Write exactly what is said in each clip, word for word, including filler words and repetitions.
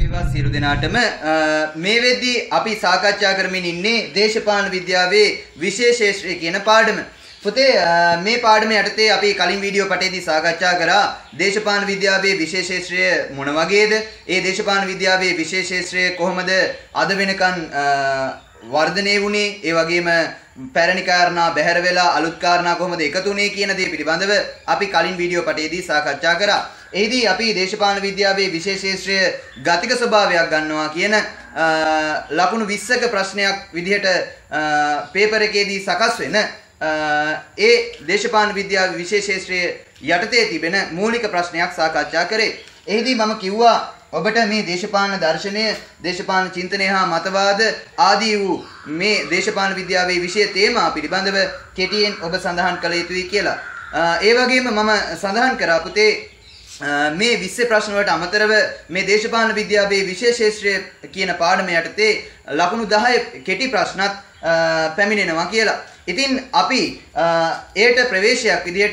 වේවා සියලු දෙනාටම මේ වෙද්දී අපි සාකච්ඡා කරමින් ඉන්නේ දේශපාලන විද්‍යාවේ විශේෂ ශාස්ත්‍රය කියන පාඩම. පුතේ මේ පාඩම යටතේ අපි කලින් වීඩියෝ පටේදී සාකච්ඡා කරා දේශපාලන විද්‍යාවේ විශේෂ ශාස්ත්‍රය මොන වගේද? ඒ දේශපාලන විද්‍යාවේ විශේෂ ශාස්ත්‍රය කොහොමද අද වෙනකන් වර්ධනය වුණේ? ඒ වගේම පැරණි කාරණා බැහැර වෙලා අලුත් කාරණා කොහොමද එකතු වුණේ කියන දේ පිළිබඳව අපි කලින් වීඩියෝ පටේදී සාකච්ඡා කරා. එහිදී අපි දේශපාලන විද්‍යාවේ විශේෂ ශාස්ත්‍රය ගතික ස්වභාවයක් ගන්නවා කියන ලකුණු විස්සක ප්‍රශ්නයක් විදිහට පේපර් එකේදී සකස් වෙන ඒ දේශපාලන විද්‍යාවේ විශේෂ ශාස්ත්‍රයේ යටතේ තිබෙන මූලික ප්‍රශ්නයක් සාකච්ඡා කරේ. එහිදී මම කිව්වා ඔබට මේ දේශපාලන දර්ශනය, දේශපාලන චින්තනය හා මතවාද ආදී වූ මේ දේශපාලන විද්‍යාවේ විෂය තේමා පිළිබඳව කෙටියෙන් ඔබ සඳහන් කළ යුතුයි කියලා. ඒ වගේම මම සඳහන් කරා පුතේ මේ විස්ස ප්‍රශ්න වලට අමතරව මේ දේශපාලන විද්‍යාවේ විශේෂ ශාස්ත්‍රය කියන පාඩම යටතේ ලකුණු දහය කෙටි ප්‍රශ්නත් පැමිණෙනවා කියලා. ඉතින් අපි ඒට ප්‍රවේශයක් විදිහට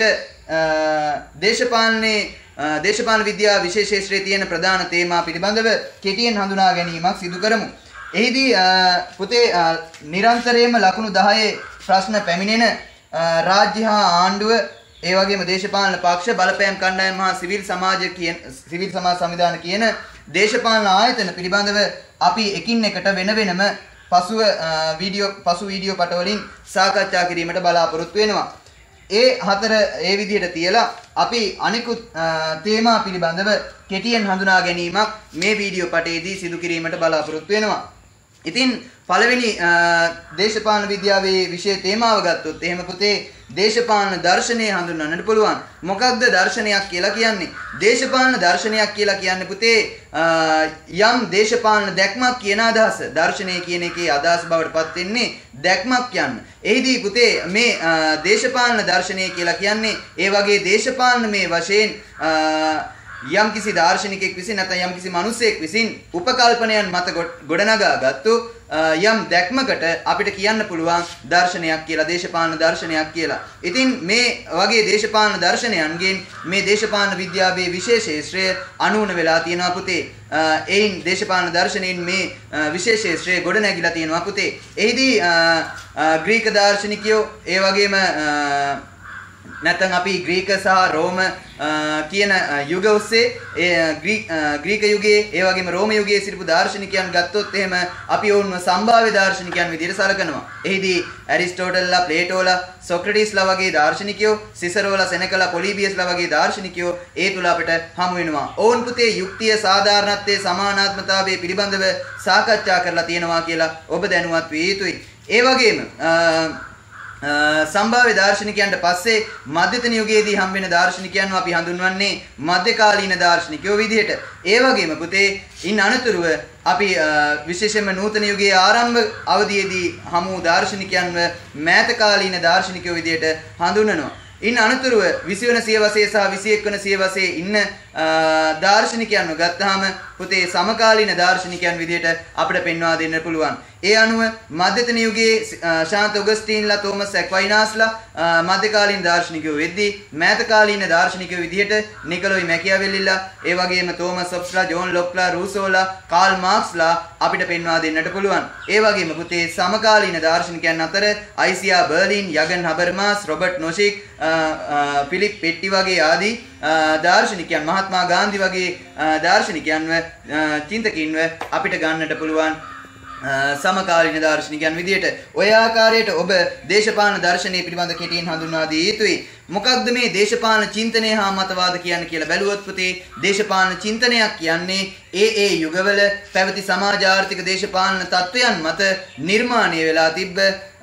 දේශපාලනේ දේශපාලන විද්‍යාව විශේෂ ශාස්ත්‍රයේ තියෙන ප්‍රධාන තේමා පිළිබඳව කෙටියෙන් හඳුනා ගැනීමක් සිදු කරමු. එහිදී පුතේ නිරන්තරයෙන්ම ලකුණු දහයේ ප්‍රශ්න පැමිණෙන රාජ්‍ය හා ආණ්ඩුව, ඒ වගේම දේශපාලන පක්ෂ, බලපෑම් කණ්ඩායම් හා සිවිල් සමාජ කියන සිවිල් සමාජ සංවිධාන කියන දේශපාලන ආයතන පිළිබඳව අපි එකින් එකට වෙන වෙනම පසුව වීඩියෝ පසු වීඩියෝ පටවලින් සාකච්ඡා කිරීමට බලාපොරොත්තු වෙනවා. ඒ හතර ඒ විදිහට තියලා අපි අනිකුත් තේමා පිළිබඳව කෙටියෙන් හඳුනා ගැනීමක් මේ වීඩියෝ පටේදී සිදු කිරීමට බලාපොරොත්තු වෙනවා. ඉතින් පළවෙනි දේශපාලන විද්‍යාවේ විෂය තේමාව ගත්තොත් එහෙම පුතේ දේශපාලන දර්ශනය හඳුන්වන්නට පුළුවන්. මොකක්ද දර්ශනයක් කියලා කියන්නේ? දේශපාලන දර්ශනයක් කියලා කියන්නේ පුතේ යම් දේශපාලන දැක්මක් කියන අදහස. දර්ශනය කියන එකේ අදහස් බවට පත් වෙන්නේ දැක්මක් කියන්න. එහිදී පුතේ මේ දේශපාලන දර්ශනය කියලා කියන්නේ ඒ වගේ දේශපාලන මේ වශයෙන් යම් කිසි දාර්ශනිකයෙක් විසින් නැත්නම් යම් කිසි මිනිසෙක් විසින් උපකල්පනයන් මත ගොඩනගා ගත්තු යම් දැක්මකට අපිට කියන්න පුළුවන් දර්ශනයක් කියලා, දේශපාලන දර්ශනයක් කියලා. ඉතින් මේ වගේ දේශපාලන දර්ශනයන්ගෙන් මේ දේශපාලන විද්‍යාවේ විශේෂ ශාස්ත්‍රය අනුවන වෙලා තියෙනවා පුතේ. එයින් දේශපාලන දර්ශනයෙන් මේ විශේෂ ශාස්ත්‍රය ගොඩ නැගිලා තියෙනවා පුතේ. එහිදී ග්‍රීක දාර්ශනිකයෝ, ඒ වගේම නැත්නම් අපි ග්‍රීක සහ රෝම කියන යුග ඔස්සේ ග්‍රීක යුගයේ ඒ වගේම රෝම යුගයේ සිටපු දාර්ශනිකයන් ගත්තොත් එහෙම අපි වුන්ව සම්භාව්‍ය දාර්ශනිකයන් විදිහට සලකනවා. එහිදී ඇරිස්ටෝටල්ලා, ප්ලේටෝලා, සොක්‍රටිස්ලා වගේ දාර්ශනිකයෝ, සිසරෝලා, සෙනෙකලා, පොලිබියස්ලා වගේ දාර්ශනිකයෝ ඒ තුල අපිට හමු වෙනවා. ඕන් පුතේ යුක්තිය, සාධාරණත්වයේ, සමානාත්මතාවයේ පිළිබඳව සාකච්ඡා කරලා තියෙනවා කියලා ඔබ දැනුවත් විය යුතුයි. ඒ වගේම සම්භාව්‍ය දාර්ශනිකයන්ට පස්සේ මධ්‍යතන යුගයේදී හම් වෙන දාර්ශනිකයන්ව අපි හඳුන්වන්නේ මධ්‍යකාලීන දාර්ශනිකයෝ විදිහට. ඒ වගේම පුතේ ඉන් අනතුරුව අපි විශේෂයෙන්ම නූතන යුගයේ ආරම්භ අවධියේදී හමු දාර්ශනිකයන්ව මෑතකාලීන දාර්ශනිකයෝ විදිහට හඳුන්වනවා. ඉන් අනතුරුව විසි වන සියවසේ සහ විසි එක් වන සියවසේ ඉන්න දාර්ශනිකයන්ව ගත්තාම පුතේ සමකාලීන දාර්ශනිකයන් විදිහට අපිට පෙන්වා දෙන්න පුළුවන්. ඒ අනුව මධ්‍යතන යුගයේ ශාන්ත ඔගස්ටින්ලා, තෝමස් ඇක්වයිනාස්ලා මධ්‍යකාලීන දාර්ශනිකයෝ වෙද්දී මෑතකාලීන දාර්ශනිකයෝ විදිහට නිකොලොයි මැකියවෙල්ලිලා, ඒ වගේම තෝමස් හොබ්ස්ලා, ජෝන් ලොක්ලා, රූසෝලා, කාල් මාක්ස්ලා අපිට පෙන්වා දෙන්නට පුළුවන්. ඒ වගේම පුතේ සමකාලීන දාර්ශනිකයන් අතර අයිසියා බර්ලින්, යගන් Habermas, Robert Nozick, Philip Pettit වගේ ආදී දාර්ශනිකයන්, මහත්මා ගාන්ධි වගේ දාර්ශනිකයන්ව චින්තකින්ව අපිට ගන්නට පුළුවන් සමකාලීන දාර්ශනිකයන් විදියට. ඔය ආකාරයට ඔබ දේශපාලන දර්ශනය පිළිබඳ කෙටියෙන් හඳුන්වා දිය යුතුයි. මොකක්ද මේ දේශපාලන චින්තනය හා මතවාද කියන්නේ කියලා බැලුවොත් පුතේ දේශපාලන චින්තනයක් කියන්නේ ඒ ඒ යුගවල පැවති සමාජ ආර්ථික දේශපාලන තත්ත්වයන් මත නිර්මාණය වෙලා තිබ්බ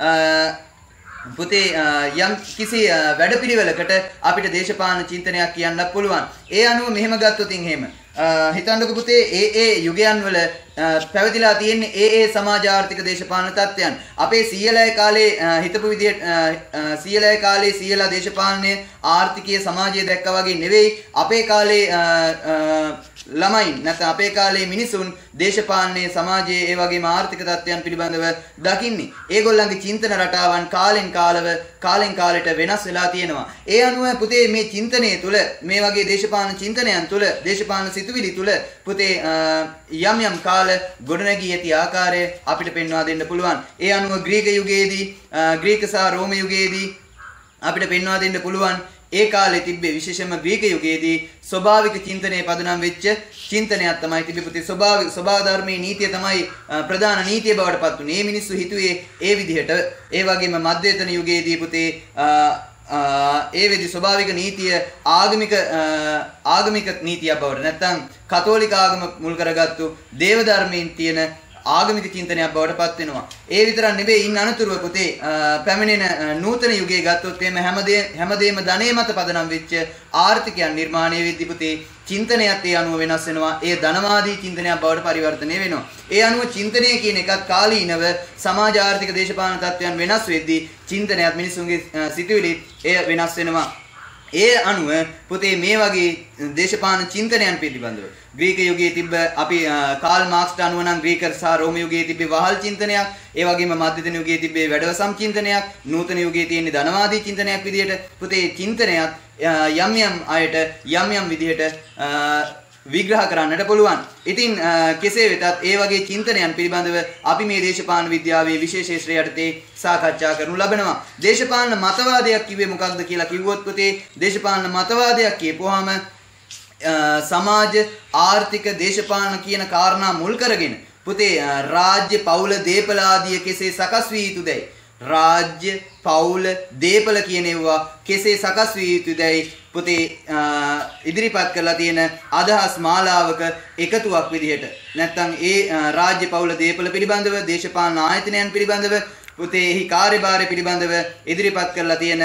පුතේ යම් කිසි වැඩපිළිවෙලකට අපිට දේශපාලන චින්තනයක් කියන්න පුළුවන්. ඒ අනුව මෙහෙම ගත්තොත් එහෙම හිතන්නකො පුතේ ඒ ඒ යුගයන් වල පැවතිලා තියෙන්නේ ඒ ඒ සමාජ ආර්ථික දේශපාලන තත්ත්වයන්. අපේ සීයලෑ කාලේ හිතපු විදියට සීයලෑ කාලේ සීයලා දේශපාලනයේ ආර්ථිකීය සමාජය දැක්කා වගේ නෙවෙයි අපේ කාලේ ළමයින් නැත්නම් අපේ කාලේ මිනිසුන් දේශපාලනයේ සමාජයේ ඒ වගේම ආර්ථික තත්ත්වයන් පිළිබඳව දකින්නේ. ඒගොල්ලන්ගේ චින්තන රටාවන් කාලෙන් කාලව කාලෙන් කාලයට වෙනස් වෙලා තියෙනවා. ඒ අනුව පුතේ මේ චින්තනයේ තුල මේ වගේ දේශපාලන දේශපාලන චින්තනයන් තුළ දේශපාලන සිතුවිලි තුළ පුතේ යම් යම් කාල ගොඩනැගී ඇති ආකාරය අපිට පෙන්වා දෙන්න පුළුවන්. ඒ අනුව ග්‍රීක යුගයේදී ග්‍රීක සහ රෝම යුගයේදී අපිට පෙන්වා දෙන්න පුළුවන් ඒ කාලේ තිබ්බේ විශේෂයෙන්ම ග්‍රීක යුගයේදී ස්වභාවික චින්තනයේ පදනම් වෙච්ච චින්තනයක් තමයි තිබෙන්නේ. පුතේ ස්වභාවික ස්වභාව ධර්මයේ නීතිය තමයි ප්‍රධාන නීතිය බවට පත් වුනේ. මේ මිනිස්සු හිතුවේ ඒ විදිහට. ඒ වගේම මධ්‍යතන යුගයේදී පුතේ ඒ වෙදි ස්වභාවික නීතිය ආගමික ආගමික නීතියක් බවට නැත්නම් කතෝලික ආගම මුල් කරගත්තු දේව ධර්මයෙන් තියෙන ආගමික චින්තනයක් බවට පත් වෙනවා. ඒ විතරක් නෙවෙයි ඉන්න අනතුරුව පුතේ පැමිණෙන නූතන යුගයේ ගත්තොත් එimhe හැමදේ හැමදේම ධනෙ මත පදනම් වෙච්ච ආර්ථිකයන් නිර්මාණය වෙද්දී පුතේ චින්තනයත් ඒ අනුව වෙනස් වෙනවා. ඒ ධනවාදී චින්තනයක් බවට පරිවර්තනය වෙනවා. ඒ අනුව චින්තනය කියන එකත් කාලීනව සමාජ ආර්ථික දේශපාලන තත්ත්වයන් වෙනස් වෙද්දී චින්තනයත් මිනිසුන්ගේ සිතුවිලි එය වෙනස් වෙනවා. ඒ අනුව පුතේ මේ වගේ දේශපාලන චින්තනයන් පිළිබඳව ග්‍රීක යුගයේ තිබ්බ අපි කාල් මාක්ස්ට අනුව නම් ග්‍රීක සහ රෝම යුගයේ තිබ්බේ වහල් චින්තනයක්, ඒ වගේම මධ්‍යතන යුගයේ තිබ්බේ වැඩවසම් චින්තනයක්, නූතන යුගයේ තියෙන ධනවාදී චින්තනයක් විදිහට පුතේ චින්තනයත් යම් යම් අයට යම් යම් විදිහට විග්‍රහ කරන්නට පුළුවන්. ඉතින් කෙසේ වෙතත් ඒ වගේ චින්තනයන් පිළිබඳව අපි මේ දේශපාලන විද්‍යාවේ විශේෂ ශ්‍රේණිය යටතේ සාකච්ඡා කරනු ලබනවා. දේශපාලන මතවාදයක් කිව්වේ මොකක්ද කියලා කිව්වොත් පුතේ දේශපාලන මතවාදයක් කියපුවාම සමාජ ආර්ථික දේශපාලන කියන කාරණා මුල් කරගෙන පුතේ රාජ්‍ය පවුල දේපල ආදිය කෙසේ සකස් වී යුතුදයි, රාජ්‍ය පවුල දේපල කියන ඒවා කෙසේ සකස් විය යුතුදයි පුතේ ඉදිරිපත් කරලා තියෙන අදහස් මාලාවක එකතුවක් විදිහට නැත්නම් ඒ රාජ්‍ය පවුල දේපල පිළිබඳව දේශපාලන ආයතනයන් පිළිබඳව පුතේ එහි කාර්යභාරය පිළිබඳව ඉදිරිපත් කරලා තියෙන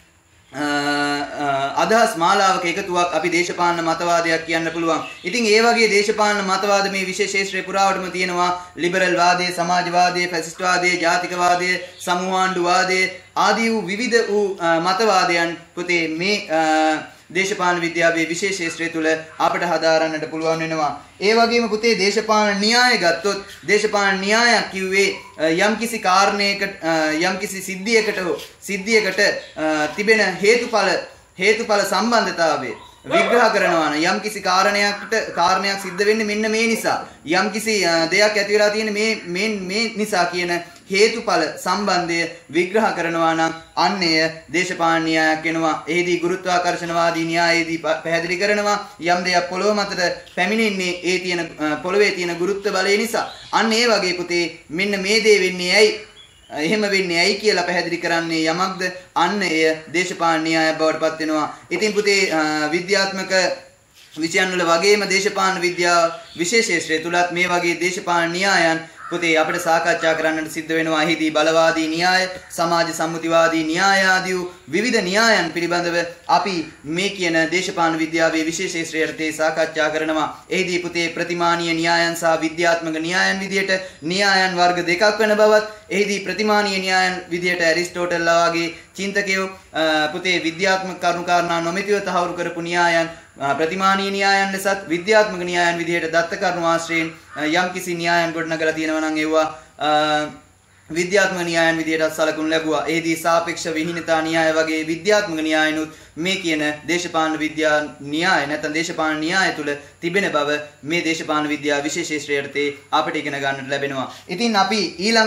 අදහස් මාලාවක එකතුවක් අපි දේශපාලන මතවාදයක් කියන්න පුළුවන්. ඉතින් ඒ වගේ දේශපාලන මතවාද මේ විශේෂ ක්ෂේත්‍රයේ පුරාවටම තියෙනවා. ලිබරල් වාදය, සමාජවාදය, ෆැසිස්ට් වාදය, ජාතිකවාදය, සමූහාණ්ඩුවාදය ආදී වූ විවිධ වූ මතවාදයන් පුතේ මේ දේශපාලන විද්‍යාවේ විශේෂ ක්ෂේත්‍රය තුල අපට හදාරන්නට පුළුවන් වෙනවා. ඒ වගේම පුතේ දේශපාලන න්‍යාය ගත්තොත් දේශපාලන න්‍යායක් කිව්වේ යම්කිසි කාරණයකට යම්කිසි සිද්ධියකට සිද්ධියකට තිබෙන හේතුඵල හේතුඵල සම්බන්ධතාවය විග්‍රහ කරනවා නම් යම්කිසි කාරණයකට කාරණයක් සිද්ධ වෙන්නේ මෙන්න මේ නිසා, යම්කිසි දෙයක් ඇති වෙලා තියෙන මේ මේ මේ නිසා කියන හේතුඵල සම්බන්ධය විග්‍රහ කරනවා නම් අන්න එය දේශපාලන න්‍යායක් වෙනවා. එෙහිදී ගුරුත්වාකර්ෂණවාදී න්‍යායයේදී පැහැදිලි කරනවා යම් දෙයක් පොළොව මතට පැමිණෙන්නේ ඒ තියෙන පොළොවේ තියෙන ගුරුත්ව බලය නිසා. අන්න ඒ වගේ පුතේ මෙන්න මේ දේ වෙන්නේ ඇයි, එහෙම වෙන්නේ ඇයි කියලා පැහැදිලි කරන්නේ යමක්ද, අන්න එය දේශපාලන න්‍යායක් බවට පත් වෙනවා. ඉතින් පුතේ විද්‍යාත්මක විෂයන් වල වගේම දේශපාලන විද්‍යාව විශේෂ ක්ෂේත්‍රය තුලත් මේ වගේ දේශපාලන න්‍යායන් පුතේ අපිට සාකච්ඡා කරන්නට සිද්ධ වෙනවා. එහිදී බලවාදී න්‍යාය, සමාජ සම්මුතිවාදී න්‍යාය ආදී විවිධ න්‍යායන් පිළිබඳව අපි මේ කියන දේශපාලන විද්‍යාවේ විශේෂ ක්ෂේත්‍රයේ සාකච්ඡා කරනවා. එහිදී පුතේ ප්‍රතිමානීය න්‍යායන් සහ විද්‍යාත්මක න්‍යායන් විදියට න්‍යායන් වර්ග දෙකක් වෙන බවත්, එහිදී ප්‍රතිමානීය න්‍යායන් විදියට ඇරිස්ටෝටල්ලා වගේ චින්තකයෝ පුතේ විද්‍යාත්මක කරුණු කාරණා නොමැතිව තහවුරු කරපු න්‍යායන් ප්‍රතිමානීය න්‍යායන් ලෙසත් විද්‍යාත්මක න්‍යායන් විදිහට දත්ත කරුණු ආශ්‍රයෙන් යම්කිසි න්‍යායන් ගොඩනගලා තියෙනවා නම් ඒවා විද්‍යාත්මක න්‍යායන් විදිහට සලකුණු ලැබුවා. එෙහිදී සාපේක්ෂ විහිණතා න්‍යාය වගේ විද්‍යාත්මක න්‍යායනුත් මේ කියන දේශපාලන විද්‍යා න්‍යාය නැත්නම් දේශපාලන න්‍යාය තුල තිබෙන බව මේ දේශපාලන විද්‍යාව විශේෂ ක්ෂේත්‍රයේ අපිට ඉගෙන ගන්නට ලැබෙනවා. ඉතින් අපි ඊළඟ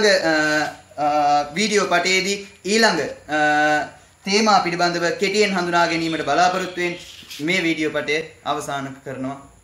වීඩියෝ පටයේදී ඊළඟ තේමා පිළිබඳව කෙටියෙන් හඳුනා ගැනීමට බලාපොරොත්තු වෙමින් මේ වීඩියෝ පටය අවසන් කරනවා.